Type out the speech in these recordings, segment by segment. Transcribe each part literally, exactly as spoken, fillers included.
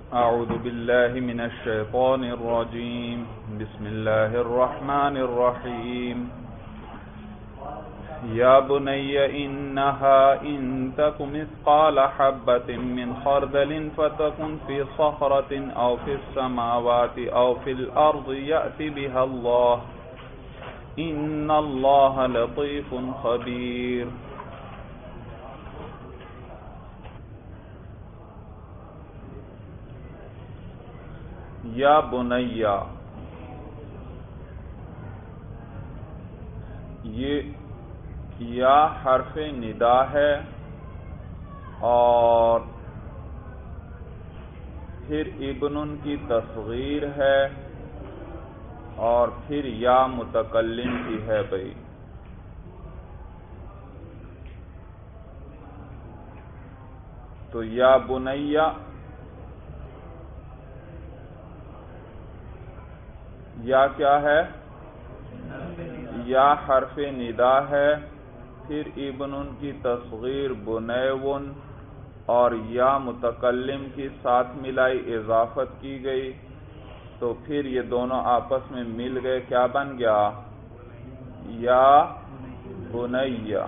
اعوذ باللہ من الشیطان الرجیم بسم اللہ الرحمن الرحیم یا بنی انها ان تک مثقال حبة من خردل فتكن في صخرة او في السماوات او في الارض یأتی بها اللہ ان اللہ لطیف خبیر۔ یا بنیا، یہ یا حرف ندا ہے اور پھر ابن کی تصغیر ہے اور پھر یا متکلم کی ہے بھائی۔ تو یا بنیا یا کیا ہے؟ یا حرف ندا ہے، پھر ابن کی تصغیر بنیون اور یا متکلم کی ساتھ ملائی اضافت کی گئی، تو پھر یہ دونوں آپس میں مل گئے، کیا بن گیا؟ یا بنیا۔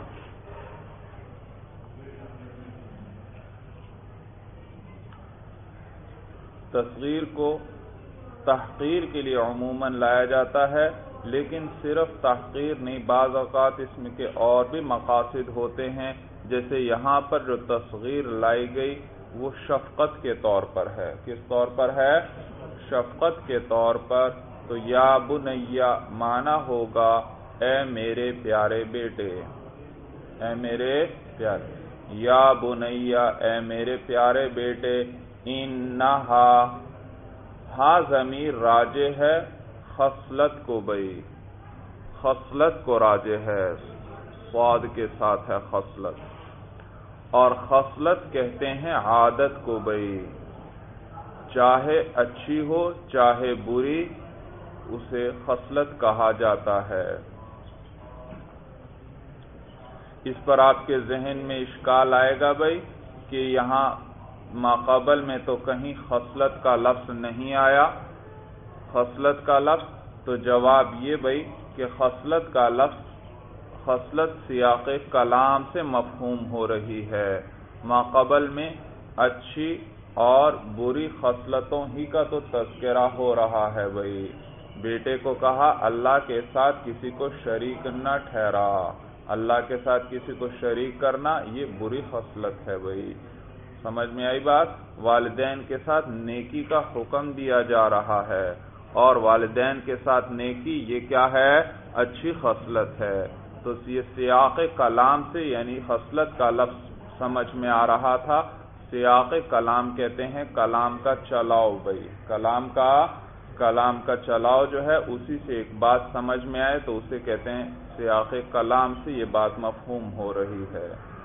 تصغیر کو تحقیر کے لیے عموماً لایا جاتا ہے، لیکن صرف تحقیر نہیں، بعض اوقات اس میں کے اور بھی مقاصد ہوتے ہیں، جیسے یہاں پر جو تصغیر لائی گئی وہ شفقت کے طور پر ہے۔ کس طور پر ہے؟ شفقت کے طور پر۔ تو یا بنیا معنی ہوگا اے میرے پیارے بیٹے، اے میرے پیارے، یا بنیا اے میرے پیارے بیٹے، انہا ہاں ضمیر راجع ہے خصلت کو بھئی، خصلت کو راجع ہے، صاد کے ساتھ ہے خصلت، اور خصلت کہتے ہیں عادت کو بھئی، چاہے اچھی ہو چاہے بری اسے خصلت کہا جاتا ہے۔ اس پر آپ کے ذہن میں اشکال آئے گا بھئی کہ یہاں ماقبل میں تو کہیں خصلت کا لفظ نہیں آیا، خصلت کا لفظ، تو جواب یہ بھئی کہ خصلت کا لفظ خصلت سیاق کلام سے مفہوم ہو رہی ہے، ماقبل میں اچھی اور بری خصلتوں ہی کا تو تذکرہ ہو رہا ہے بھئی۔ بیٹے کو کہا اللہ کے ساتھ کسی کو شریک نہ ٹھہرا، اللہ کے ساتھ کسی کو شریک کرنا یہ بری خصلت ہے بھئی۔ سمجھ میں آئی بات؟ والدین کے ساتھ نیکی کا حکم دیا جا رہا ہے، اور والدین کے ساتھ نیکی یہ کیا ہے؟ اچھی خصلت ہے۔ تو یہ سیاق کلام سے یعنی خصلت کا لفظ سمجھ میں آ رہا تھا، سیاق کلام کہتے ہیں کلام کا چلاؤ بھائی، کلام کا کلام کا چلاؤ جو ہے اسی سے ایک بات سمجھ میں آئے تو اسے کہتے ہیں سیاق کلام سے یہ بات مفہوم ہو رہی ہے۔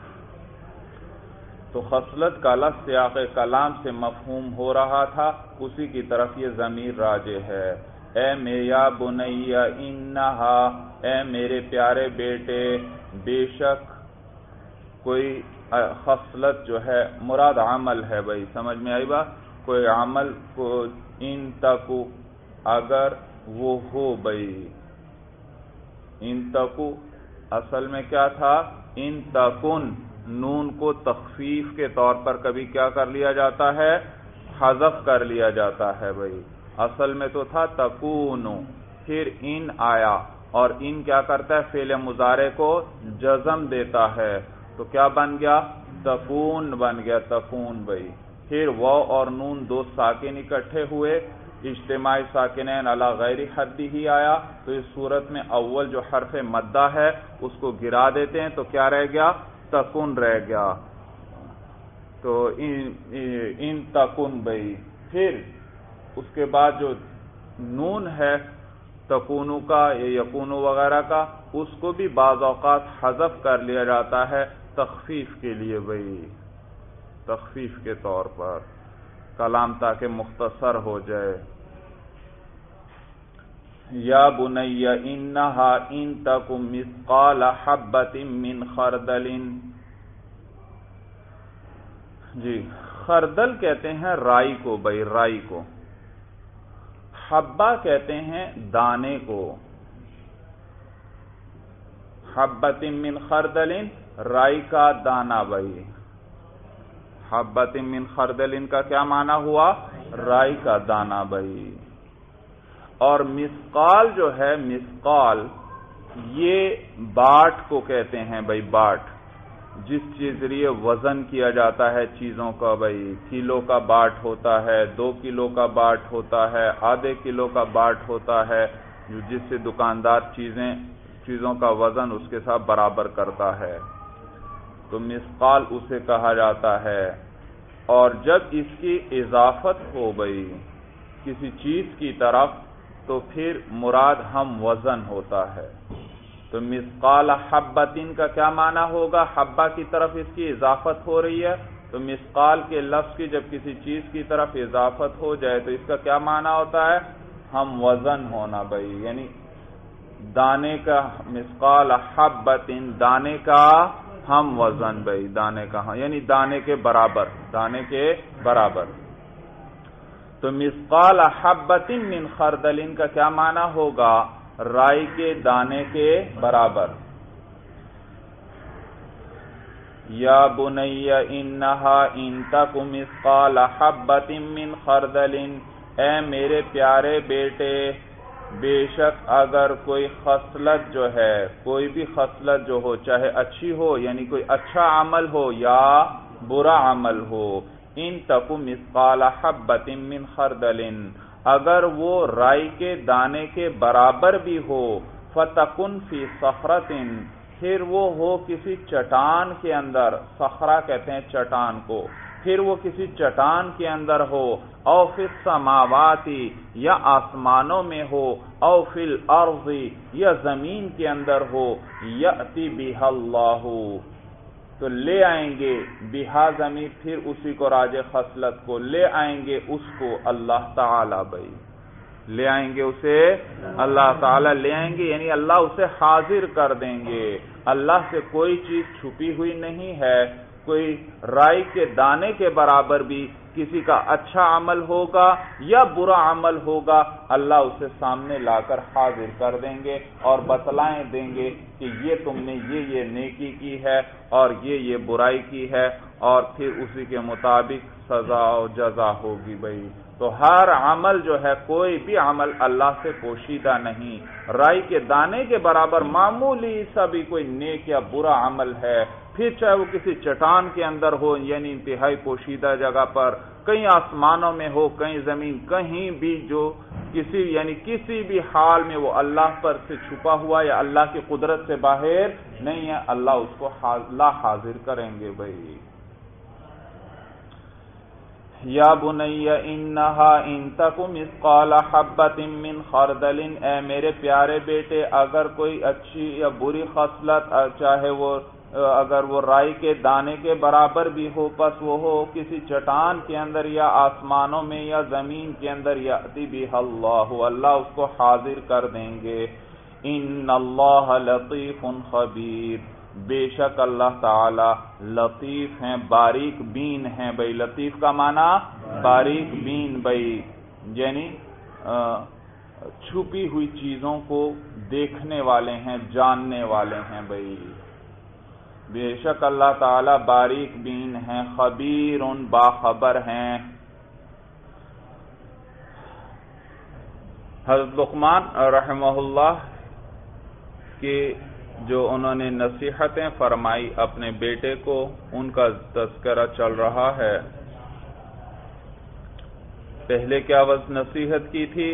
تو خصلت کا لفظ سیاق کلام سے مفہوم ہو رہا تھا، اسی کی طرف یہ ضمیر راجع ہے۔ اے یا بنیا انہا اے میرے پیارے بیٹے، بے شک کوئی خصلت جو ہے مراد عمل ہے بھائی، سمجھ میں آئی بات؟ کوئی عمل کو ان تکو اگر وہ ہو بھائی، ان تکو اصل میں کیا تھا؟ ان تکن، نون کو تخفیف کے طور پر کبھی کیا کر لیا جاتا ہے؟ حذف کر لیا جاتا ہے بھائی، اصل میں تو تھا تکونو، پھر ان آیا اور ان کیا کرتا ہے؟ فعل مضارع کو جزم دیتا ہے، تو کیا بن گیا؟ تکون بن گیا، تکون بھائی۔ پھر واو اور نون دو ساکن اکٹھے ہوئے، اجتماعی ساکنین علی غیر حد ہی آیا، تو اس صورت میں اول جو حرف مدہ ہے اس کو گرا دیتے ہیں، تو کیا رہ گیا؟ تکن رہ گیا۔ تو ان تکن بھئی، پھر اس کے بعد جو نون ہے تکونو کا یا یکونو وغیرہ کا، اس کو بھی بعض اوقات حذف کر لیا جاتا ہے تخفیف کے لیے بھئی، تخفیف کے طور پر، کلام تاکہ مختصر ہو جائے۔ یا بنی انہا ان تک مثقال حبۃ من خردل، جی خردل کہتے ہیں رائی کو بھائی، رائی کو. حبہ کہتے ہیں دانے کو. حبۃ من خردل رائی کا دانہ بھائی. حبۃ من خردل کا کیا معنی ہوا؟ رائی کا دانہ بھائی. اور مسقال جو ہے، مسقال یہ باٹ کو کہتے ہیں بھائی. باٹ جس چیز ذریعے وزن کیا جاتا ہے چیزوں کا بھائی. کلو کا باٹ ہوتا ہے، دو کلو کا باٹ ہوتا ہے، آدھے کلو کا باٹ ہوتا ہے، جس سے دکاندار چیزیں چیزوں کا وزن اس کے ساتھ برابر کرتا ہے، تو مسقال اسے کہا جاتا ہے. اور جب اس کی اضافت ہو بھائی کسی چیز کی طرف تو پھر مراد ہم وزن ہوتا ہے. تو مسقال حبتین کا کیا معنی ہوگا؟ حبہ کی طرف اس کی اضافت ہو رہی ہے، تو مسقال کے لفظ کی جب کسی چیز کی طرف اضافت ہو جائے تو اس کا کیا معنی ہوتا ہے؟ ہم وزن ہونا بھائی. یعنی دانے کا مسقال حبتین، دانے کا ہم وزن بھائی. دانے کا ہاں یعنی دانے کے برابر، دانے کے برابر. تو مسقال حبۃ من خردل کا کیا معنی ہوگا؟ رائی کے دانے کے برابر. یا بنی انہا ان تک مسقال حبۃ من خردل، اے میرے پیارے بیٹے بے شک اگر کوئی خصلت جو ہے، کوئی بھی خصلت جو ہو، چاہے اچھی ہو یعنی کوئی اچھا عمل ہو یا برا عمل ہو، ان تکو مسقال حبۃ من خردل، اگر وہ رائی کے دانے کے برابر بھی ہو، فتکن فی صخرۃ، پھر وہ ہو کسی چٹان کے اندر. صخرہ کہتے ہیں چٹان کو. پھر وہ کسی چٹان کے اندر ہو، او فی السماوات یا آسمانوں میں ہو، او فی الارض یا زمین کے اندر ہو، یأتی بہا اللہ، تو لے آئیں گے بہا زمین، پھر اسی کو راج خصلت کو لے آئیں گے اس کو اللہ تعالی بھائی. لے آئیں گے اسے اللہ تعالی لے آئیں گے یعنی اللہ اسے حاضر کر دیں گے. اللہ سے کوئی چیز چھپی ہوئی نہیں ہے. کوئی رائی کے دانے کے برابر بھی کسی کا اچھا عمل ہوگا یا برا عمل ہوگا، اللہ اسے سامنے لا کر حاضر کر دیں گے اور بتلائیں دیں گے کہ یہ تم نے یہ یہ نیکی کی ہے اور یہ یہ برائی کی ہے، اور پھر اسی کے مطابق سزا و جزا ہوگی بھائی. تو ہر عمل جو ہے، کوئی بھی عمل اللہ سے پوشیدہ نہیں. رائی کے دانے کے برابر معمولی سا بھی کوئی نیک یا برا عمل ہے، پھر چاہے وہ کسی چٹان کے اندر ہو یعنی انتہائی پوشیدہ جگہ پر، کہیں آسمانوں میں ہو، کہیں زمین، کہیں بھی جو کسی یعنی کسی بھی حال میں وہ اللہ پر سے چھپا ہوا یا اللہ کی قدرت سے باہر نہیں ہے، اللہ اس کو اللہ حاضر کریں گے بھائی. یا بنی انہا ان تک مثقال حبۃ من خردل، اے میرے پیارے بیٹے اگر کوئی اچھی یا بری خصلت، چاہے وہ اگر وہ رائی کے دانے کے برابر بھی ہو، پس وہ ہو کسی چٹان کے اندر یا آسمانوں میں یا زمین کے اندر، یأتی بہا اللہ، اللہ اس کو حاضر کر دیں گے. ان اللہ لطیف خبیر، بے شک اللہ تعالی لطیف ہیں، باریک بین ہیں بھائی. لطیف کا معنی باریک بین بھائی، یعنی چھپی ہوئی چیزوں کو دیکھنے والے ہیں، جاننے والے ہیں بھائی. بے شک اللہ تعالی باریک بین ہیں، خبیر باخبر ہیں. حضرت لقمان رحمہ اللہ کے جو انہوں نے نصیحتیں فرمائی اپنے بیٹے کو، ان کا تذکرہ چل رہا ہے. پہلے کیا نصیحت کی تھی؟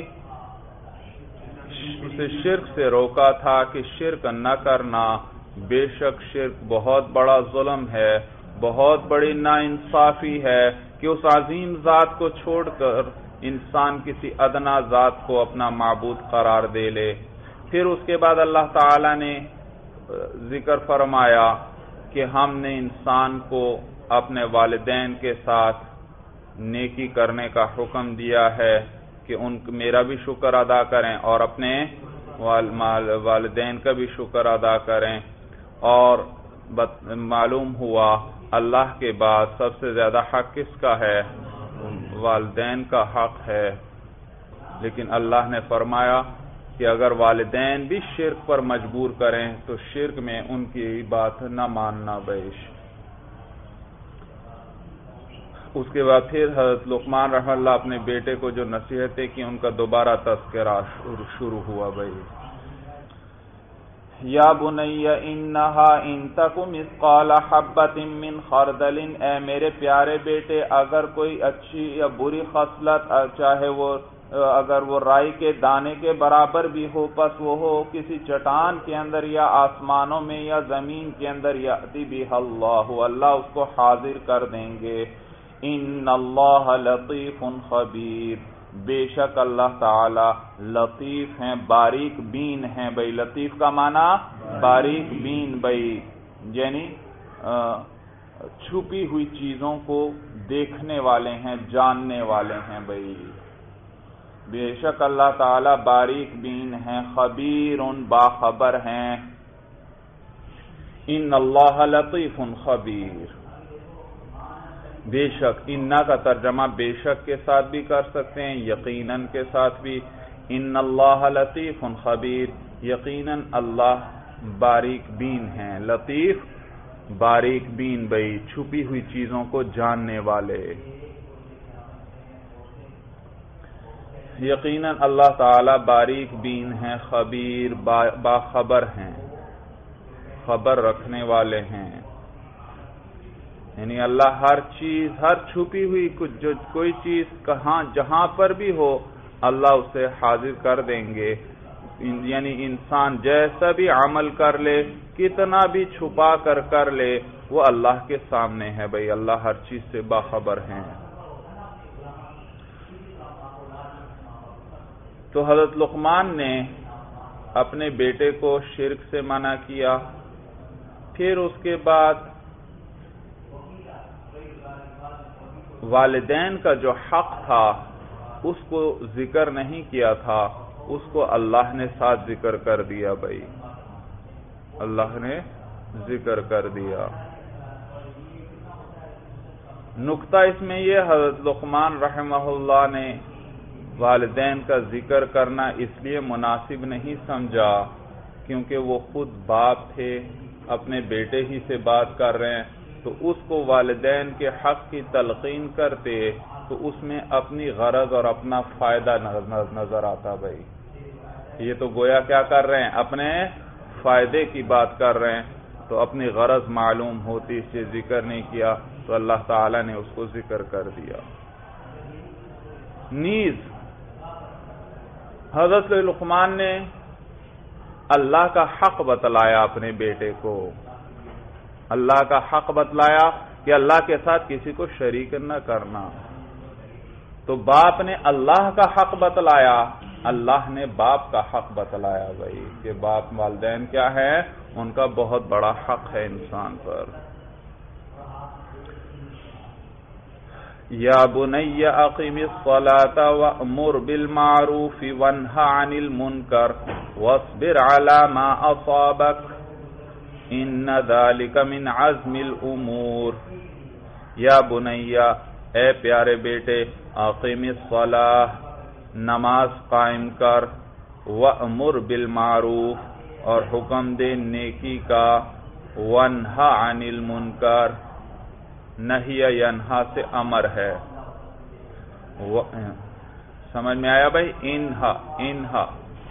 اسے شرک سے روکا تھا کہ شرک نہ کرنا، بے شک شرک بہت بڑا ظلم ہے، بہت بڑی ناانصافی ہے کہ اس عظیم ذات کو چھوڑ کر انسان کسی ادنا ذات کو اپنا معبود قرار دے لے. پھر اس کے بعد اللہ تعالی نے ذکر فرمایا کہ ہم نے انسان کو اپنے والدین کے ساتھ نیکی کرنے کا حکم دیا ہے کہ ان میرا بھی شکر ادا کریں اور اپنے والدین کا بھی شکر ادا کریں. اور معلوم ہوا اللہ کے بعد سب سے زیادہ حق کس کا ہے؟ والدین کا حق ہے، لیکن اللہ نے فرمایا کہ اگر والدین بھی شرک پر مجبور کریں تو شرک میں ان کی بات نہ ماننا بیش۔ اس کے بعد پھر حضرت لقمان رحمہ اللہ اپنے بیٹے کو جو نصیحتیں کی ان کا دوبارہ تذکرہ شروع ہوا بھائی۔ یا بنی انہا ان تک مثقال حبۃ من خردل، اے میرے پیارے بیٹے اگر کوئی اچھی یا بری خصلت چاہے وہ اگر وہ رائی کے دانے کے برابر بھی ہو، پس وہ ہو کسی چٹان کے اندر یا آسمانوں میں یا زمین کے اندر، یأتی بہ اللہ، اللہ اس کو حاضر کر دیں گے۔ ان اللہ لطیف خبیر، بے شک اللہ تعالی لطیف ہیں، باریک بین ہیں بھائی۔ لطیف کا معنی باریک بین بھائی، یعنی چھپی ہوئی چیزوں کو دیکھنے والے ہیں، جاننے والے ہیں بھائی۔ بے شک اللہ تعالی باریک بین ہیں، خبیر باخبر ہیں۔ ان اللہ لطیف خبیر، بے شک انا کا ترجمہ بے شک کے ساتھ بھی کر سکتے ہیں، یقیناً کے ساتھ بھی۔ ان اللہ لطیف خبیر، یقیناً اللہ باریک بین ہیں، لطیف باریک بین بھائی، چھپی ہوئی چیزوں کو جاننے والے۔ یقیناً اللہ تعالی باریک بین ہیں، خبیر باخبر ہیں، خبر رکھنے والے ہیں۔ یعنی اللہ ہر چیز، ہر چھپی ہوئی کچھ جو کوئی چیز کہاں جہاں پر بھی ہو اللہ اسے حاضر کر دیں گے۔ یعنی انسان جیسا بھی عمل کر لے، کتنا بھی چھپا کر کر لے، وہ اللہ کے سامنے ہے بھائی، اللہ ہر چیز سے باخبر ہیں۔ تو حضرت لقمان نے اپنے بیٹے کو شرک سے منع کیا، پھر اس کے بعد والدین کا جو حق تھا اس کو ذکر نہیں کیا تھا، اس کو اللہ نے ساتھ ذکر کر دیا بھائی، اللہ نے ذکر کر دیا۔ نقطہ اس میں یہ، حضرت لقمان رحمہ اللہ نے والدین کا ذکر کرنا اس لیے مناسب نہیں سمجھا کیونکہ وہ خود باپ تھے، اپنے بیٹے ہی سے بات کر رہے ہیں، تو اس کو والدین کے حق کی تلقین کرتے تو اس میں اپنی غرض اور اپنا فائدہ نظر آتا بھائی۔ یہ تو گویا کیا کر رہے ہیں، اپنے فائدے کی بات کر رہے ہیں، تو اپنی غرض معلوم ہوتی، اس سے ذکر نہیں کیا تو اللہ تعالی نے اس کو ذکر کر دیا۔ نیز حضرت لقمان نے اللہ کا حق بتلایا اپنے بیٹے کو، اللہ کا حق بتلایا کہ اللہ کے ساتھ کسی کو شریک نہ کرنا۔ تو باپ نے اللہ کا حق بتلایا، اللہ نے باپ کا حق بتلایا بھائی، کہ باپ والدین کیا ہے، ان کا بہت بڑا حق ہے انسان پر۔ یا بنی اقم الصلاۃ وامر بالمعروف وانھ عن المنکر واصبر علی ما اصابک ان ذلک من عزم الامور۔ یا بنی، اے پیارے بیٹے، اقم الصلاۃ، نماز قائم کر، وامر بالمعروف، اور حکم دے نیکی کا، وانھ عن المنکر، نہی ینہا سے امر ہے۔ سمجھ میں آیا بھائی؟ انہا انہا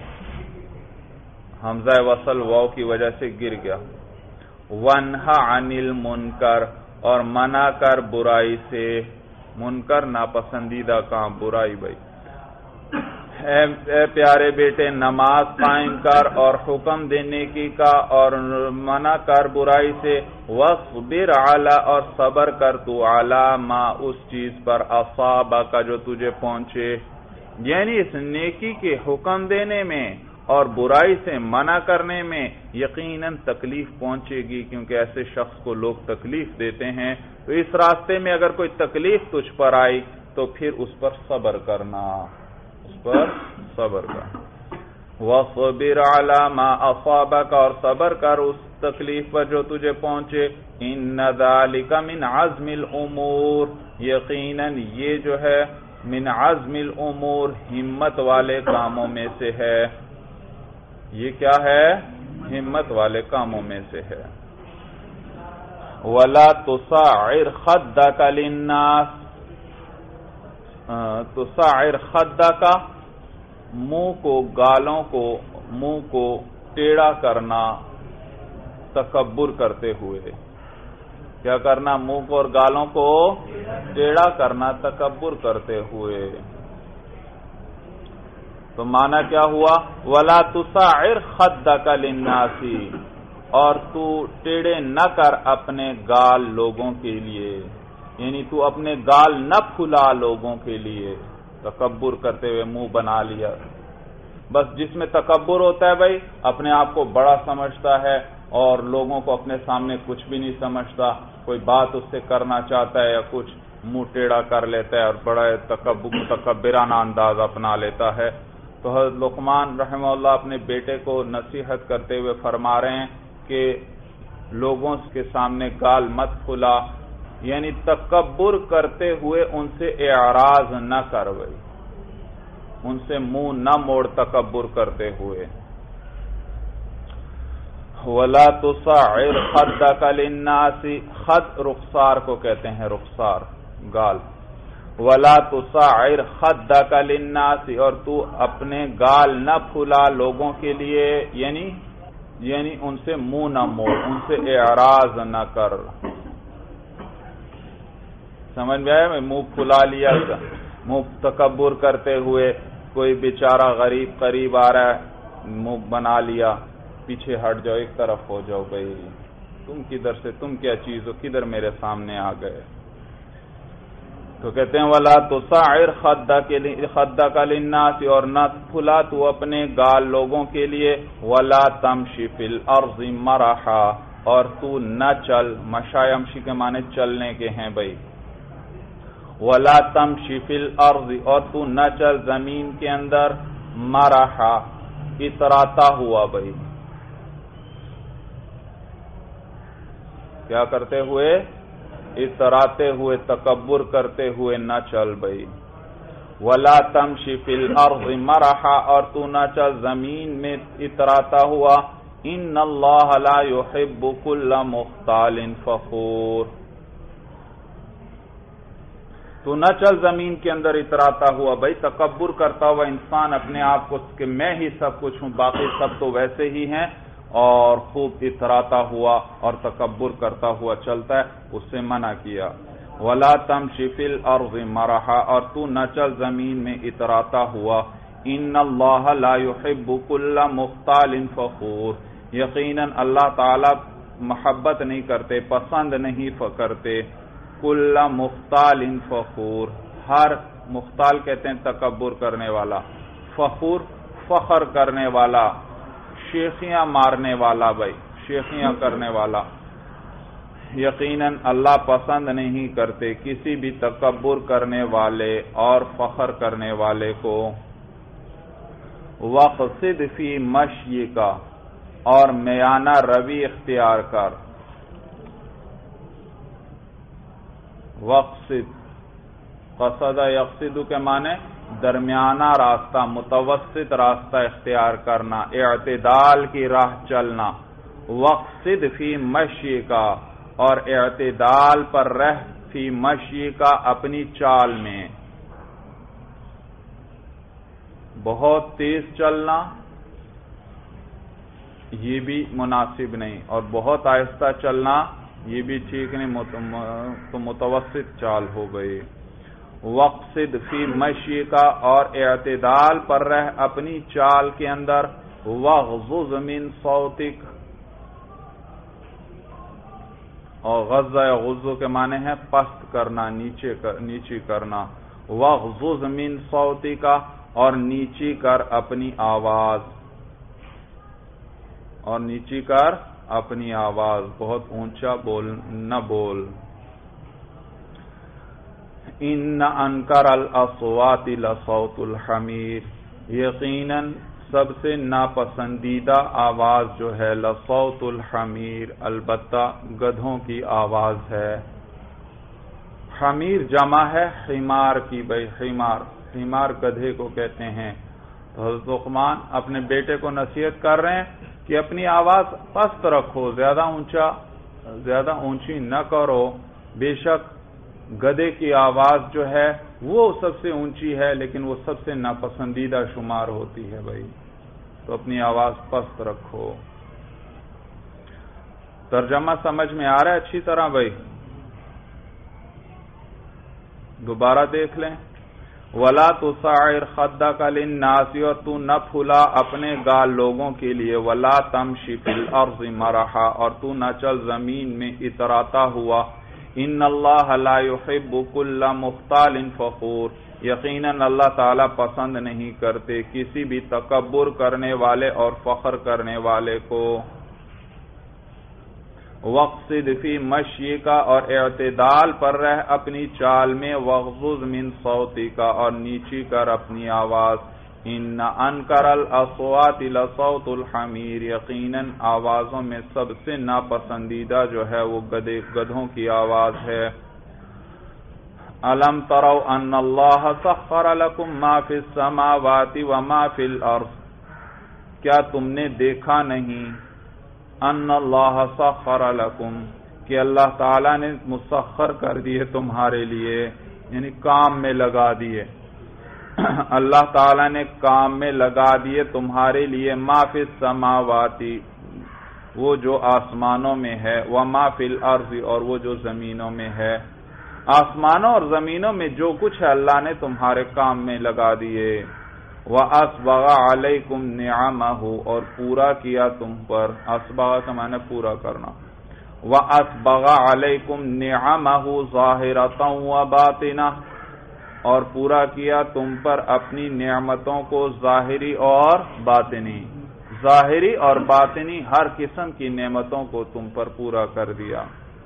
حمزہ وصل واو کی وجہ سے گر گیا۔ وانھ عن المنکر، اور منع کر برائی سے، منکر ناپسندیدہ کام، برائی بھائی۔ اے, اے پیارے بیٹے، نماز قائم کر اور حکم دینے کی کا اور منع کر برائی سے، وَاصْبِرْ عَلَىٰ، اور صبر کر تو عَلَىٰ مَا، اس چیز پر، أَصَابَكَ، جو تجھے پہنچے۔ یعنی اس نیکی کے حکم دینے میں اور برائی سے منع کرنے میں یقیناً تکلیف پہنچے گی، کیونکہ ایسے شخص کو لوگ تکلیف دیتے ہیں، تو اس راستے میں اگر کوئی تکلیف تجھ پر آئی تو پھر اس پر صبر کرنا، اس پر صبر کرنا۔ وَاصْبِرْ عَلَىٰ مَا أَصَابَكَ، اور صبر کر اس تکلیف پر جو تجھے پہنچے. ان ذالک من عزم الامور، یقیناً یہ جو ہے من عزم الامور ہمت والے کاموں میں سے ہے. یہ کیا ہے؟ ہمت والے کاموں میں سے ہے. وَلَا تُصَعِّرْ خَدَّكَ لِلنَّاسِ، تُصَعِّرْ خَدَّكَ منہ کو، گالوں کو، منہ کو ٹیڑھا کرنا تکبر کرتے ہوئے. کیا کرنا؟ منہ کو اور گالوں کو ٹیڑھا کرنا تکبر کرتے ہوئے. تو معنی کیا ہوا؟ وَلَا تُصَعِّرْ خَدَّكَ لِلنَّاسِ، اور تو ٹیڑھے نہ کر اپنے گال لوگوں کے لیے، یعنی تو اپنے گال نہ پھلا لوگوں کے لیے. تکبر کرتے ہوئے منہ بنا لیا. بس جس میں تکبر ہوتا ہے بھائی اپنے آپ کو بڑا سمجھتا ہے اور لوگوں کو اپنے سامنے کچھ بھی نہیں سمجھتا. کوئی بات اس سے کرنا چاہتا ہے یا کچھ منہ ٹیڑھا کر لیتا ہے اور بڑا تکبر متکبرانہ انداز اپنا لیتا ہے. تو حضرت لقمان رحمہ اللہ اپنے بیٹے کو نصیحت کرتے ہوئے فرما رہے ہیں کہ لوگوں کے سامنے گال مت پھلا، یعنی تکبر کرتے ہوئے ان سے اعراض نہ کر، ان سے منہ نہ موڑ تکبر کرتے ہوئے. وَلَا تُصَعِّرْ خَدَّكَ لِلنَّاسِ، خد رخسار کو کہتے ہیں، رخسار گال. وَلَا تُصَعِّرْ خَدَّكَ لِلنَّاسِ، اور تو اپنے گال نہ پھلا لوگوں کے لیے، یعنی یعنی ان سے منہ نہ موڑ، ان سے اعراض نہ کر. سمجھ میں آیا؟ منہ پھلا لیا، منہ تکبر کرتے ہوئے. کوئی بیچارہ غریب قریب آ رہا ہے، منہ بنا لیا، پیچھے ہٹ جاؤ، ایک طرف ہو جاؤ، بھائی تم کدھر سے، تم کیا چیز ہو، کدھر میرے سامنے آ گئے. تو کہتے ہیں وَلَا تُصَعِّرْ خَدَّكَ لِلنَّاسِ، اور نہ پھلا تو اپنے گال لوگوں کے لیے. وَلَا تَمْشِ فِي الْأَرْضِ مَرَحًا، اور تو نہ چل، مشا یمشی کے معنی چلنے کے ہیں بھائی. وَلَا تَمْشِ فِي الْأَرْضِ، اور تو نہ چل زمین کے اندر، مرحا اتراتا ہوا بھائی. کیا کرتے ہوئے؟ اتراتے ہوئے، تکبر کرتے ہوئے نہ چل بھائی. وَلَا تَمْشِ فِي الْأَرْضِ مَرَحًا، اور تو نہ چل زمین میں اتراتا ہوا. إِنَّ اللَّهَ لَا يُحِبُّ كُلَّ مُخْتَالٍ فَخُورٍ، تو نہ چل زمین کے اندر اتراتا ہوا بھائی، تکبر کرتا ہوا انسان اپنے آپ کو کہ میں ہی سب کچھ ہوں، باقی سب تو ویسے ہی ہیں، اور خوب اتراتا ہوا اور تکبر کرتا ہوا چلتا ہے، اس سے منع کیا. وَلَا تَمْشِ فِي الْأَرْضِ مَرَحًا، اور تو نہ چل زمین میں اتراتا ہوا. إِنَّ اللَّهَ لَا يُحِبُّ كُلَّ مُخْتَالٍ فَخُورٍ، یقیناً اللہ تعالی محبت نہیں کرتے، پسند نہیں کرتے. کل مختال فخور، ہر مختال کہتے ہیں تکبر کرنے والا، فخور فخر کرنے والا، شیخیاں مارنے والا بھائی، شیخیاں کرنے والا. یقیناً اللہ پسند نہیں کرتے کسی بھی تکبر کرنے والے اور فخر کرنے والے کو. وَقْصِدْ فِي مَشْيِكَ، اور میانہ روی اختیار کر. وقصد، قصد یقصد کے معنی درمیانہ راستہ، متوسط راستہ اختیار کرنا، اعتدال کی راہ چلنا. وقصد فی مشی کا، اور اعتدال پر رہ فی مشی کا، اپنی چال میں. بہت تیز چلنا یہ بھی مناسب نہیں، اور بہت آہستہ چلنا یہ بھی ٹھیک نہیں، تو متوسط چال ہو گئی. وقصد فی مشی کا، اور اعتدال پر رہ اپنی چال کے اندر. وغضض من صوتک، اور غضہ غضو کے معنی ہے پست کرنا، نیچے کر نیچی کرنا. وغضض من صوتک، اور نیچی کر اپنی آواز، اور نیچی کر اپنی آواز، بہت اونچا بول نہ بول. ان انکر الاصوات لصوت الحمیر، یقیناً سب سے ناپسندیدہ آواز جو ہے لصوت الحمیر، البتہ گدھوں کی آواز ہے۔ حمیر جمع ہے حمار کی، بھائی حمار حمار گدھے کو کہتے ہیں۔ تو حضرت لقمان اپنے بیٹے کو نصیحت کر رہے ہیں کہ اپنی آواز پست رکھو، زیادہ اونچا زیادہ اونچی نہ کرو، بے شک گدھے کی آواز جو ہے وہ سب سے اونچی ہے لیکن وہ سب سے ناپسندیدہ شمار ہوتی ہے بھائی، تو اپنی آواز پست رکھو۔ ترجمہ سمجھ میں آ رہا ہے اچھی طرح بھائی؟ دوبارہ دیکھ لیں۔ وَلَا تُصَعِّرْ خَدَّكَ لِلنَّاسِ، اور تو نہ پھلا اپنے گال لوگوں کے لیے، وَلَا تَمْشِ فِي الْأَرْضِ مَرَحًا، اور تو نہ چل زمین میں اتراتا ہوا۔ ان اللہ لا يحب كل مختال فخور، یقیناً اللہ تعالیٰ پسند نہیں کرتے کسی بھی تکبر کرنے والے اور فخر کرنے والے کو۔ وَاقْصِدْ فِي مَشْيِكَ، اور اعتدال پر رہ اپنی چال میں، وَاغْضُضْ مِنْ صَوْتِكَ، اور نیچی کر اپنی آواز۔ ان انکر الاصوات لصوت الحمیر، یقیناً آوازوں میں سب سے ناپسندیدہ جو ہے وہ گدھوں کی آواز ہے۔ الم تروا ان اللہ سخر لکم ما فی السماوات وما فی الارض، کیا تم نے دیکھا نہیں، ان اللہ سخر لکم، کہ اللہ تعالیٰ نے مسخر کر دیے تمہارے لیے، یعنی کام میں لگا دیے، اللہ تعالیٰ نے کام میں لگا دیے تمہارے لیے، ما فی السماوات، وہ جو آسمانوں میں ہے، وما فی الارض، اور وہ جو زمینوں میں ہے۔ آسمانوں اور زمینوں میں جو کچھ ہے اللہ نے تمہارے کام میں لگا دیے۔ وَأَسْبَغَ عَلَيْكُمْ نِعَمَهُ، اور پورا کیا تم پر، اسبغ کا معنی پورا کرنا، وَأَسْبَغَ عَلَيْكُمْ نِعَمَهُ ظَاهِرَةً وَبَاطِنَةً، اور پورا کیا تم پر اپنی نعمتوں کو ظاہری اور باطنی، ظاہری اور باطنی ہر قسم کی نعمتوں کو تم پر پورا کر دیا۔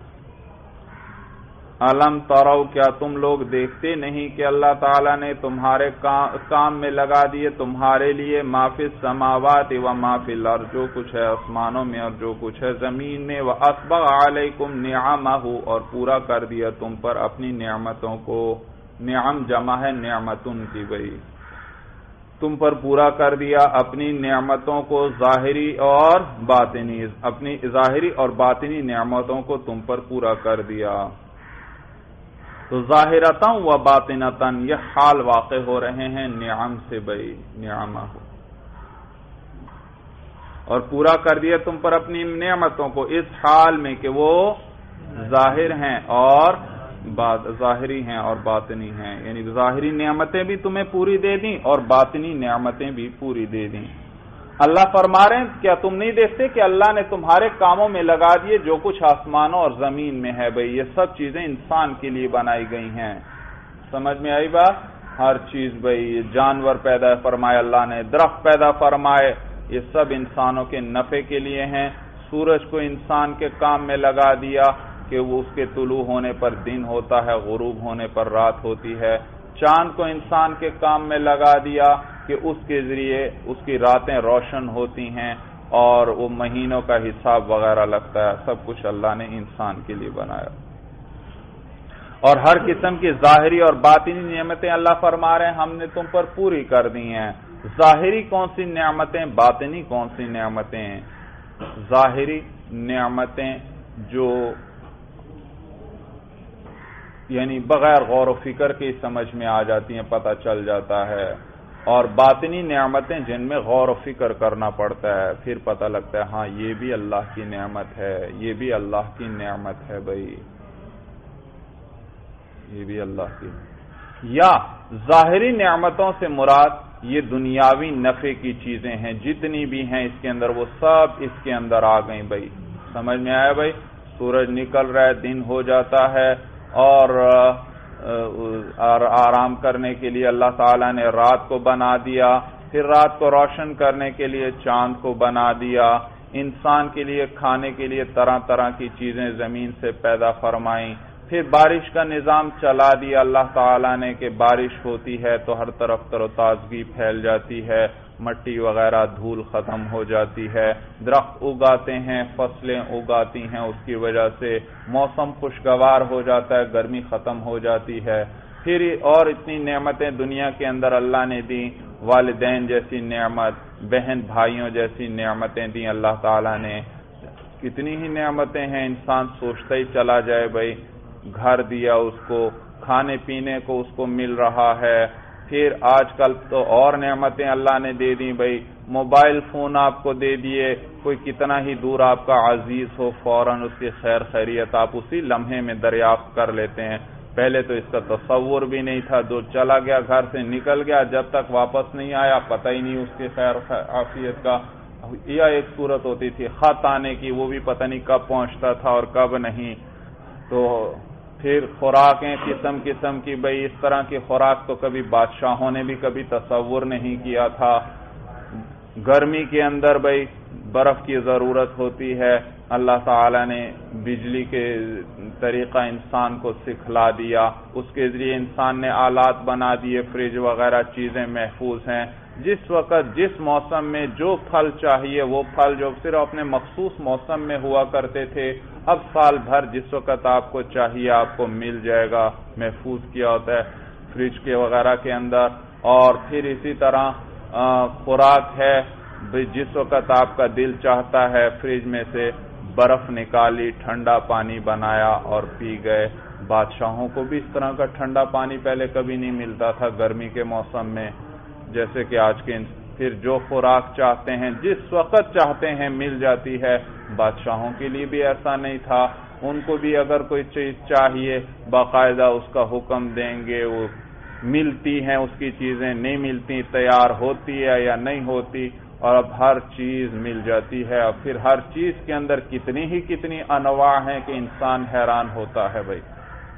الم ترو، کیا تم لوگ دیکھتے نہیں کہ اللہ تعالیٰ نے تمہارے کام میں لگا دیے تمہارے لیے، ما فی السماوات و ما فی الارض، جو کچھ ہے آسمانوں میں اور جو کچھ ہے زمین میں، وَأَسْبَغَ عَلَيْكُمْ نِعَمَهُ، اور پورا کر دیا تم پر اپنی نعمتوں کو۔ نعم جمع ہے نعمتن کی، بھئی تم پر پورا کر دیا اپنی نعمتوں کو، ظاہری اور باطنی، اپنی ظاہری اور باطنی نعمتوں کو تم پر پورا کر دیا۔ تو ظاہرتاً و باطنتاً یہ حال واقع ہو رہے ہیں نعم سے، بھئی نعمہ، اور پورا کر دیا تم پر اپنی نعمتوں کو اس حال میں کہ وہ ظاہر ہیں اور ظاہری ہیں اور باطنی ہیں، یعنی ظاہری نعمتیں بھی تمہیں پوری دے دیں اور باطنی نعمتیں بھی پوری دے دیں۔ اللہ فرما رہے ہیں کیا تم نہیں دیکھتے کہ اللہ نے تمہارے کاموں میں لگا دیے جو کچھ آسمانوں اور زمین میں ہے، بھئی یہ سب چیزیں انسان کے لیے بنائی گئی ہیں۔ سمجھ میں آئی بات؟ ہر چیز، بھئی جانور پیدا فرمائے اللہ نے، درخت پیدا فرمائے، یہ سب انسانوں کے نفع کے لیے ہیں۔ سورج کو انسان کے کام میں لگا دیا کہ وہ اس کے طلوع ہونے پر دن ہوتا ہے، غروب ہونے پر رات ہوتی ہے۔ چاند کو انسان کے کام میں لگا دیا کہ اس کے ذریعے اس کی راتیں روشن ہوتی ہیں اور وہ مہینوں کا حساب وغیرہ لگتا ہے۔ سب کچھ اللہ نے انسان کے لیے بنایا، اور ہر قسم کی ظاہری اور باطنی نعمتیں اللہ فرما رہے ہیں ہم نے تم پر پوری کر دی ہیں۔ ظاہری کون سی نعمتیں، باطنی کون سی نعمتیں؟ ظاہری نعمتیں جو یعنی بغیر غور و فکر کے سمجھ میں آ جاتی ہیں، پتہ چل جاتا ہے، اور باطنی نعمتیں جن میں غور و فکر کرنا پڑتا ہے، پھر پتہ لگتا ہے ہاں یہ بھی اللہ کی نعمت ہے، یہ بھی اللہ کی نعمت ہے، بھائی یہ بھی اللہ کی۔ یا ظاہری نعمتوں سے مراد یہ دنیاوی نفع کی چیزیں ہیں، جتنی بھی ہیں اس کے اندر وہ سب اس کے اندر آ گئیں، بھائی سمجھ میں آیا؟ بھائی سورج نکل رہا ہے، دن ہو جاتا ہے، اور آرام کرنے کے لیے اللہ تعالیٰ نے رات کو بنا دیا، پھر رات کو روشن کرنے کے لیے چاند کو بنا دیا، انسان کے لیے کھانے کے لیے طرح طرح کی چیزیں زمین سے پیدا فرمائیں، پھر بارش کا نظام چلا دیا اللہ تعالیٰ نے کہ بارش ہوتی ہے تو ہر طرف تر و تازگی پھیل جاتی ہے، مٹی وغیرہ دھول ختم ہو جاتی ہے، درخت اگاتے ہیں، فصلیں اگاتی ہیں، اس کی وجہ سے موسم خوشگوار ہو جاتا ہے، گرمی ختم ہو جاتی ہے۔ پھر اور اتنی نعمتیں دنیا کے اندر اللہ نے دی، والدین جیسی نعمت، بہن بھائیوں جیسی نعمتیں دی اللہ تعالیٰ نے، کتنی ہی نعمتیں ہیں، انسان سوچتا ہی چلا جائے بھائی، گھر دیا اس کو، کھانے پینے کو اس کو مل رہا ہے۔ پھر آج کل تو اور نعمتیں اللہ نے دے دی بھائی، موبائل فون آپ کو دے دیے، کوئی کتنا ہی دور آپ کا عزیز ہو فوراً اس کی خیر خیریت آپ اسی لمحے میں دریافت کر لیتے ہیں۔ پہلے تو اس کا تصور بھی نہیں تھا، جو چلا گیا گھر سے نکل گیا، جب تک واپس نہیں آیا پتہ ہی نہیں اس کی خیر عافیت کا۔ یا ایک صورت ہوتی تھی خط آنے کی، وہ بھی پتہ نہیں کب پہنچتا تھا اور کب نہیں۔ تو پھر خوراکیں قسم قسم کی، بھئی اس طرح کی خوراک تو کبھی بادشاہوں نے بھی کبھی تصور نہیں کیا تھا۔ گرمی کے اندر بھئی برف کی ضرورت ہوتی ہے، اللہ تعالیٰ نے بجلی کے طریقہ انسان کو سکھلا دیا، اس کے ذریعے انسان نے آلات بنا دیے، فریج وغیرہ چیزیں محفوظ ہیں۔ جس وقت جس موسم میں جو پھل چاہیے وہ پھل جو صرف اپنے مخصوص موسم میں ہوا کرتے تھے، اب سال بھر جس وقت آپ کو چاہیے آپ کو مل جائے گا، محفوظ کیا ہوتا ہے فریج کے وغیرہ کے اندر۔ اور پھر اسی طرح خوراک ہے، جس وقت آپ کا دل چاہتا ہے فریج میں سے برف نکالی، ٹھنڈا پانی بنایا اور پی گئے۔ بادشاہوں کو بھی اس طرح کا ٹھنڈا پانی پہلے کبھی نہیں ملتا تھا گرمی کے موسم میں، جیسے کہ آج کے۔ پھر جو خوراک چاہتے ہیں جس وقت چاہتے ہیں مل جاتی ہے۔ بادشاہوں کے لیے بھی ایسا نہیں تھا، ان کو بھی اگر کوئی چیز چاہیے باقاعدہ اس کا حکم دیں گے، وہ ملتی ہیں، اس کی چیزیں نہیں ملتی، تیار ہوتی ہے یا نہیں ہوتی، اور اب ہر چیز مل جاتی ہے۔ اور پھر ہر چیز کے اندر کتنی ہی کتنی انواع ہیں کہ انسان حیران ہوتا ہے بھائی۔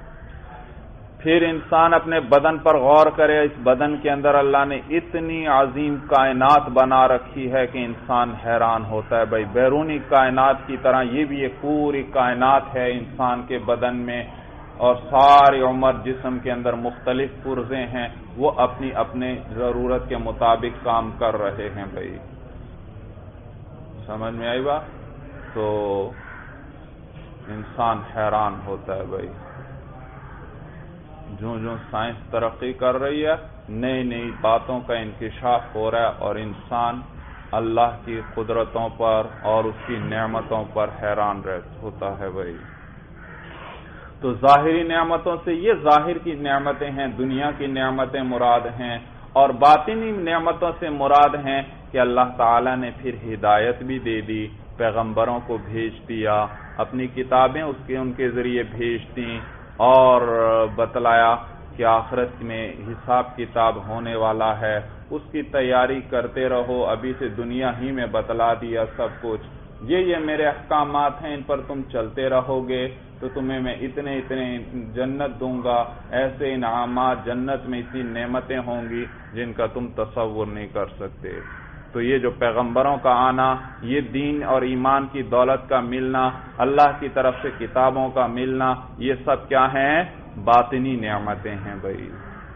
پھر انسان اپنے بدن پر غور کرے، اس بدن کے اندر اللہ نے اتنی عظیم کائنات بنا رکھی ہے کہ انسان حیران ہوتا ہے بھائی۔ بیرونی کائنات کی طرح یہ بھی ایک پوری کائنات ہے انسان کے بدن میں، اور ساری عمر جسم کے اندر مختلف پرزے ہیں، وہ اپنی اپنے ضرورت کے مطابق کام کر رہے ہیں بھائی۔ سمجھ میں آئی بات؟ تو انسان حیران ہوتا ہے بھائی، جو جو سائنس ترقی کر رہی ہے، نئی نئی باتوں کا انکشاف ہو رہا ہے، اور انسان اللہ کی قدرتوں پر اور اس کی نعمتوں پر حیران ہوتا ہے بھائی۔ تو ظاہری نعمتوں سے یہ ظاہر کی نعمتیں ہیں، دنیا کی نعمتیں مراد ہیں، اور باطنی نعمتوں سے مراد ہیں کہ اللہ تعالیٰ نے پھر ہدایت بھی دے دی، پیغمبروں کو بھیج دیا، اپنی کتابیں اس کے ان کے ذریعے بھیج دیں، اور بتلایا کہ آخرت میں حساب کتاب ہونے والا ہے، اس کی تیاری کرتے رہو، ابھی سے دنیا ہی میں بتلا دیا سب کچھ، یہ یہ میرے احکامات ہیں، ان پر تم چلتے رہو گے تو تمہیں میں اتنے اتنے جنت دوں گا، ایسے انعامات، جنت میں اتنی نعمتیں ہوں گی جن کا تم تصور نہیں کر سکتے۔ تو یہ جو پیغمبروں کا آنا، یہ دین اور ایمان کی دولت کا ملنا، اللہ کی طرف سے کتابوں کا ملنا، یہ سب کیا ہیں؟ باطنی نعمتیں ہیں بھائی۔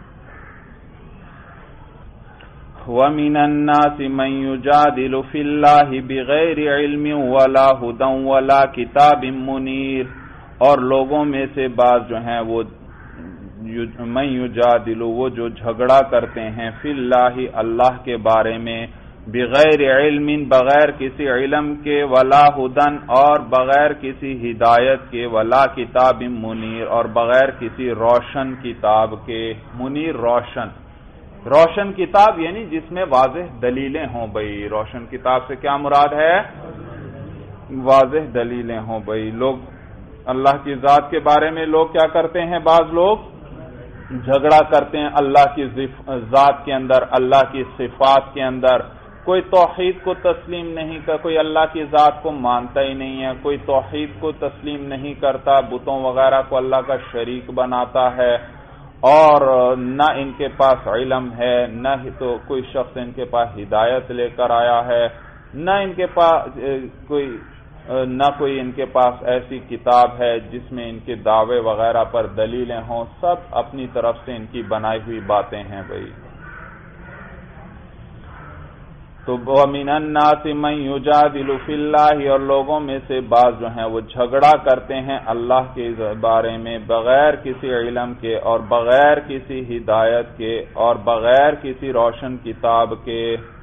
وَمِنَ النَّاسِ مَن يُجَادِلُ فِي اللَّهِ بِغَيْرِ عِلْمٍ وَلَا هُدًى وَلَا كِتَابٍ مُنِيرٍ، اور لوگوں میں سے بعض جو ہیں وہ من یجادل، وہ جو جھگڑا کرتے ہیں، فی اللہ، اللہ کے بارے میں، بغیر علم، بغیر کسی علم کے، ولا ہدن، اور بغیر کسی ہدایت کے، ولا کتاب منیر، اور بغیر کسی روشن کتاب کے۔ منیر روشن، روشن کتاب یعنی جس میں واضح دلیلیں ہوں بھائی۔ روشن کتاب سے کیا مراد ہے؟ واضح دلیلیں ہوں بھائی۔ لوگ اللہ کی ذات کے بارے میں لوگ کیا کرتے ہیں؟ بعض لوگ جھگڑا کرتے ہیں اللہ کی ذات کے اندر، اللہ کی صفات کے اندر۔ کوئی توحید کو تسلیم نہیں کرتا، کوئی اللہ کی ذات کو مانتا ہی نہیں ہے، کوئی توحید کو تسلیم نہیں کرتا، بتوں وغیرہ کو اللہ کا شریک بناتا ہے، اور نہ ان کے پاس علم ہے، نہ تو کوئی شخص ان کے پاس ہدایت لے کر آیا ہے، نہ ان کے پاس کوئی نہ کوئی ان کے پاس ایسی کتاب ہے جس میں ان کے دعوے وغیرہ پر دلیلیں ہوں، سب اپنی طرف سے ان کی بنائی ہوئی باتیں ہیں بھائی۔ تو وَمِنَ النَّاسِ مَن يُجَادِلُ فِي اللَّهِ، اور لوگوں میں سے بعض جو ہیں وہ جھگڑا کرتے ہیں اللہ کے بارے میں بغیر کسی علم کے اور بغیر کسی ہدایت کے اور بغیر کسی روشن کتاب کے۔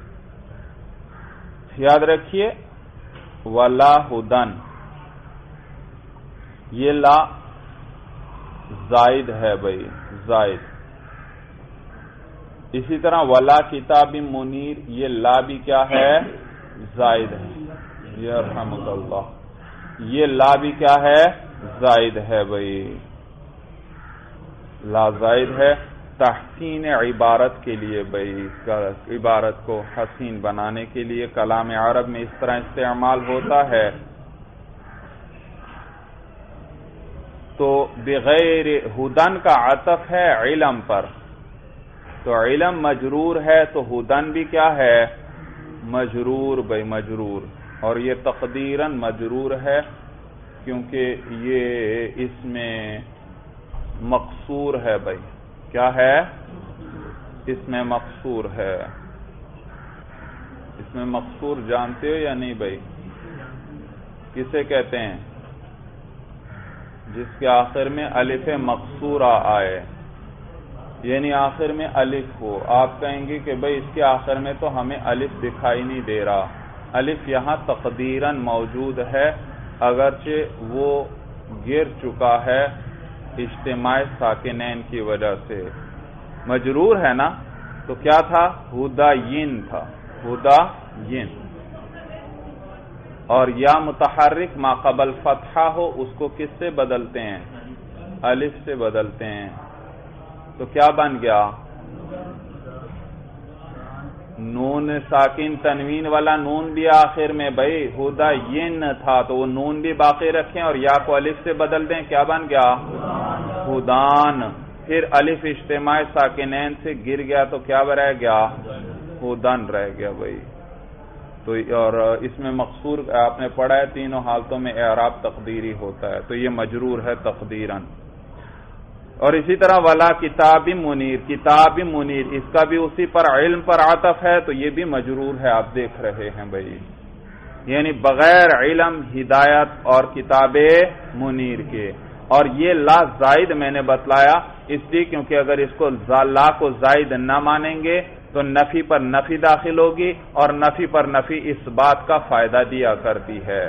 یاد رکھیے وَلَا هُدًى، یہ لا زائد ہے بھائی، زائد۔ اسی طرح ولا کتاب منیر، یہ لا بھی کیا ہے؟ زائد ہے۔ یرحمک اللہ، یہ لا بھی کیا ہے؟ زائد ہے بھائی، لا زائد ہے تحسین عبارت کے لیے بھائی، عبارت کو حسین بنانے کے لیے کلام عرب میں اس طرح استعمال ہوتا ہے۔ تو بغیر ہدن کا عطف ہے علم پر، تو علم مجرور ہے تو ہدن بھی کیا ہے؟ مجرور بھائی، مجرور، اور یہ تقدیراً مجرور ہے کیونکہ یہ اس میں مقصور ہے بھائی۔ کیا ہے؟ اس میں مقصور ہے۔ اس میں مقصور جانتے ہو یا نہیں بھائی؟ کسے کہتے ہیں؟ جس کے آخر میں الف مقصورہ آئے، یعنی آخر میں الف ہو۔ آپ کہیں گے کہ بھئی اس کے آخر میں تو ہمیں الف دکھائی نہیں دے رہا، الف یہاں تقدیراً موجود ہے اگرچہ وہ گر چکا ہے اجتماع ساکنین کی وجہ سے۔ مجرور ہے نا، تو کیا تھا؟ ہداین تھا، ہداین۔ اور یا متحرک ما قبل فتحہ ہو اس کو کس سے بدلتے ہیں؟ الف سے بدلتے ہیں، تو کیا بن گیا؟ نون ساکن تنوین والا نون بھی آخر میں بھائی ہداین تھا، تو وہ نون بھی باقی رکھیں اور یا کو الف سے بدل دیں، کیا بن گیا؟ ہدان۔ پھر الف اجتماع ساکنین سے گر گیا تو کیا رہ گیا؟ ہدن رہ گیا بھائی۔ تو اور اس میں مقصور آپ نے پڑھا ہے تینوں حالتوں میں اعراب تقدیری ہوتا ہے، تو یہ مجرور ہے تقدیراً۔ اور اسی طرح ولا کتاب منیر، کتاب منیر، اس کا بھی اسی پر علم پر عطف ہے، تو یہ بھی مجرور ہے، آپ دیکھ رہے ہیں بھائی، یعنی بغیر علم ہدایت اور کتاب منیر کے۔ اور یہ لا زائد میں نے بتلایا اس لیے کیونکہ اگر اس کو لا کو زائد نہ مانیں گے تو نفی پر نفی داخل ہوگی، اور نفی پر نفی اس بات کا فائدہ دیا کرتی ہے۔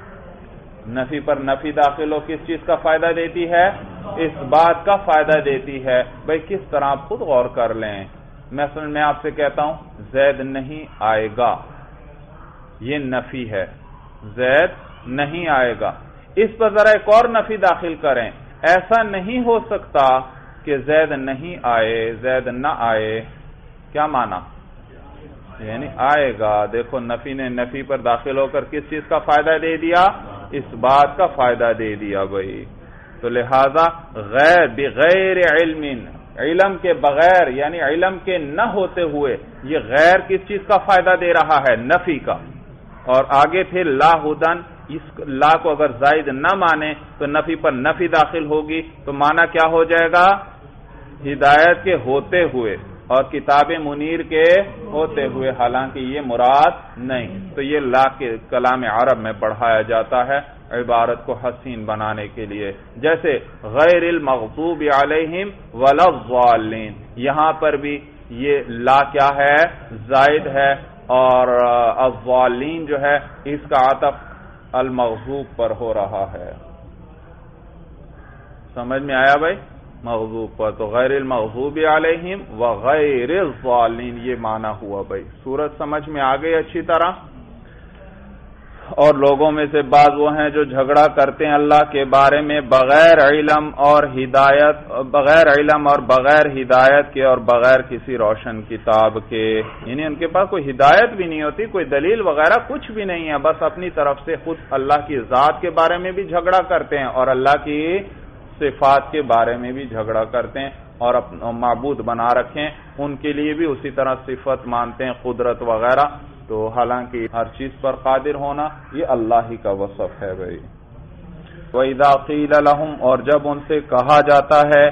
نفی پر نفی داخل ہو کس چیز کا فائدہ دیتی ہے؟ اس بات کا فائدہ دیتی ہے۔ بھئی کس طرح آپ خود غور کر لیں، مثلا میں آپ سے کہتا ہوں زید نہیں آئے گا، یہ نفی ہے، زید نہیں آئے گا۔ اس پر ذرا ایک اور نفی داخل کریں، ایسا نہیں ہو سکتا کہ زید نہیں آئے، زید نہ آئے، کیا معنی؟ یعنی آئے گا۔ دیکھو نفی نے نفی پر داخل ہو کر کس چیز کا فائدہ دے دیا؟ اس بات کا فائدہ دے دیا بھائی۔ تو لہذا غیر بغیر علم، علم کے بغیر یعنی علم کے نہ ہوتے ہوئے یہ غیر کس چیز کا فائدہ دے رہا ہے؟ نفی کا۔ اور آگے پھر لا ہدن، اس لا کو اگر زائد نہ مانے تو نفی پر نفی داخل ہوگی، تو معنی کیا ہو جائے گا؟ ہدایت کے ہوتے ہوئے اور کتاب منیر کے ہوتے ہوئے، حالانکہ یہ مراد نہیں۔ تو یہ لا کے کلام عرب میں بڑھایا جاتا ہے عبارت کو حسین بنانے کے لیے، جیسے غیر المغضوب علیہم ولا الضالین، یہاں پر بھی یہ لا کیا ہے؟ زائد ہے، اور الضالین جو ہے اس کا عطف المغضوب پر ہو رہا ہے۔ سمجھ میں آیا بھائی؟ مغضوب پر، تو غیر المغضوب علیہم وغیر الضالین یہ معنی ہوا بھائی۔ سورت سمجھ میں آ گئی اچھی طرح؟ اور لوگوں میں سے بعض وہ ہیں جو جھگڑا کرتے ہیں اللہ کے بارے میں بغیر علم اور ہدایت، بغیر علم اور بغیر ہدایت کے اور بغیر کسی روشن کتاب کے، یعنی ان کے پاس کوئی ہدایت بھی نہیں ہوتی، کوئی دلیل وغیرہ کچھ بھی نہیں ہے، بس اپنی طرف سے خود اللہ کی ذات کے بارے میں بھی جھگڑا کرتے ہیں اور اللہ کی صفات کے بارے میں بھی جھگڑا کرتے ہیں، اور معبود بنا رکھیں ان کے لیے بھی اسی طرح صفت مانتے ہیں، قدرت وغیرہ، تو حالانکہ ہر چیز پر قادر ہونا یہ اللہ ہی کا وصف ہے بھائی۔ وَإِذَا قِيلَ لَهُمْ، اور جب ان سے کہا جاتا ہے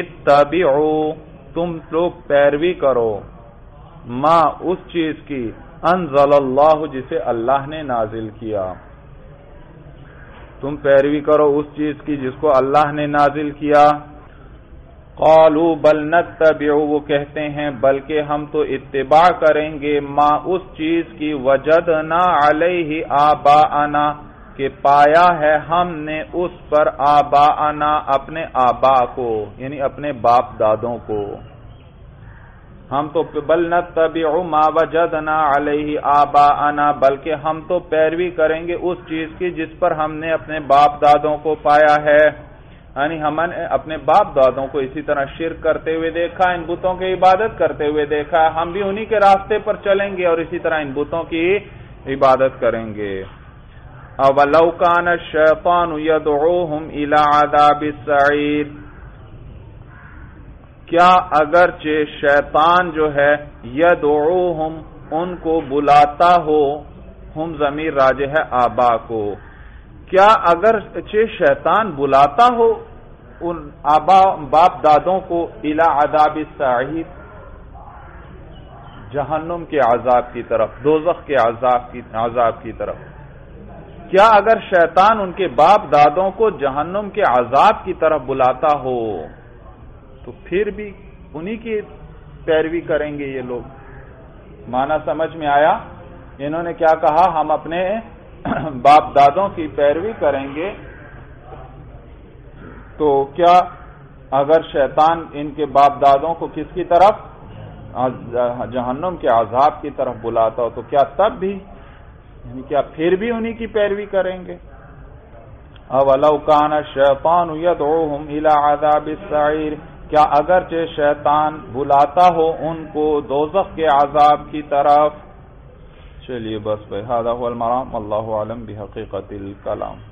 اتبعوا، تم لوگ پیروی کرو، ما اس چیز کی انزل اللہ جسے اللہ نے نازل کیا، تم پیروی کرو اس چیز کی جس کو اللہ نے نازل کیا۔ قالوا بل نتبع، وہ کہتے ہیں بلکہ ہم تو اتباع کریں گے ما اس چیز کی وجدنا علیہ آباءنا کہ پایا ہے ہم نے اس پر آباءنا اپنے آبا کو، یعنی اپنے باپ دادوں کو۔ ہم تو بل نتبع ما وجدنا علیہ آباءنا، بلکہ ہم تو پیروی کریں گے اس چیز کی جس پر ہم نے اپنے باپ دادوں کو پایا ہے، یعنی ہم نے اپنے باپ دادوں کو اسی طرح شرک کرتے ہوئے دیکھا، ان بتوں کی عبادت کرتے ہوئے دیکھا، ہم بھی انہی کے راستے پر چلیں گے اور اسی طرح ان بتوں کی عبادت کریں گے۔ اولو کان الشیطان یدعوہم الی عذاب السعیر، کیا اگرچہ شیطان جو ہے یدعوہم ان کو بلاتا ہو، ہم ضمیر راجع ہے آبا کو، کیا اگرچہ شیطان بلاتا ہو ان آبا باپ دادوں کو الی عذاب السعیر، جہنم کے عذاب کی طرف، دوزخ کے عذاب کی عذاب کی طرف، کیا اگر شیطان ان کے باپ دادوں کو جہنم کے عذاب کی طرف بلاتا ہو تو پھر بھی انہی کی پیروی کریں گے یہ لوگ؟ معنی سمجھ میں آیا؟ انہوں نے کیا کہا، ہم اپنے باپ دادوں کی پیروی کریں گے، تو کیا اگر شیطان ان کے باپ دادوں کو کس کی طرف، جہنم کے عذاب کی طرف بلاتا ہو تو کیا تب بھی، یعنی کیا پھر بھی انہی کی پیروی کریں گے؟ اولو کان الشیطان یدعوہم الی عذاب السعیر، کیا اگرچہ شیطان بلاتا ہو ان کو دوزخ کے عذاب کی طرف۔ چلیے بس بھائی، ھذا ھو المرام، اللہ اعلم بحقیقت الکلام۔